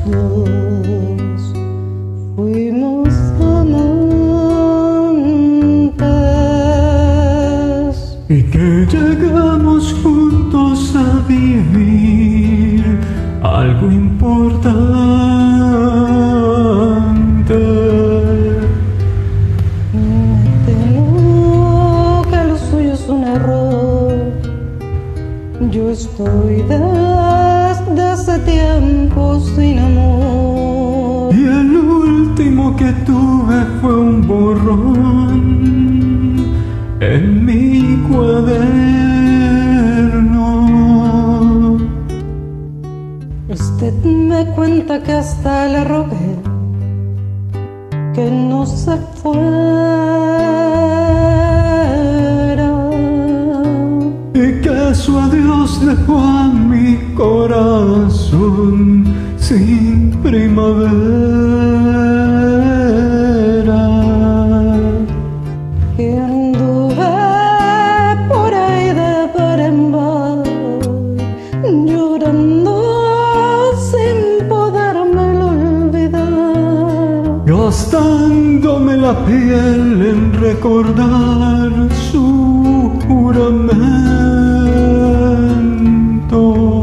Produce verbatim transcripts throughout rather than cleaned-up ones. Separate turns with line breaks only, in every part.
dos fuimos amantes
y que llegamos juntos a vivir algo importante.
Me temo que lo suyo es un error. Yo estoy desde hace tiempo sin amor,
y el último que tuve fue un borrón en mi cuaderno.
Usted me cuenta que hasta le rogué que no se fuera,
y que su adiós dejó a mi corazón sin primavera.
Que anduve por ahí de par en par, llorando sin podérmelo olvidar,
Gastándome la piel en recordar su juramento.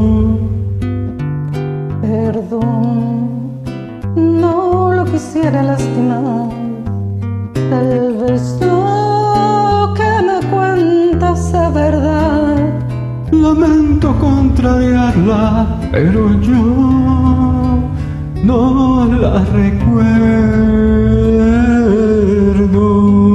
Perdón, no lo quisiera lastimar. Tal vez lo que me cuentas es verdad.
Lamento contrariarla, pero yo no la recuerdo.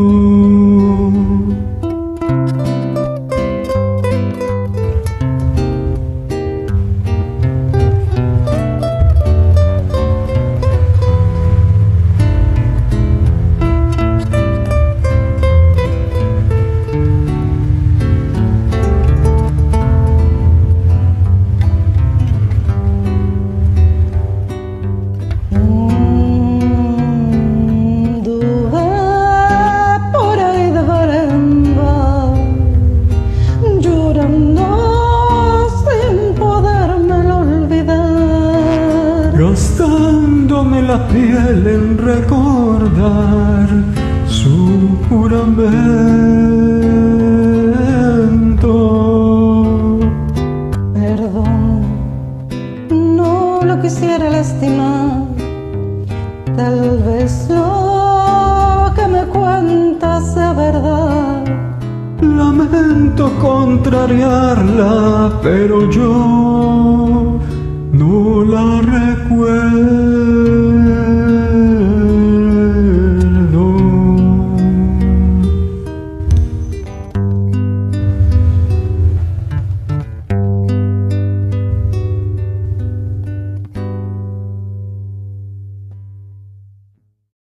Gastándome la piel en recordar su juramento.
Perdón, no lo quisiera lastimar. Tal vez lo que me cuentas es verdad.
Lamento contrariarla, pero yo no la recuerdo.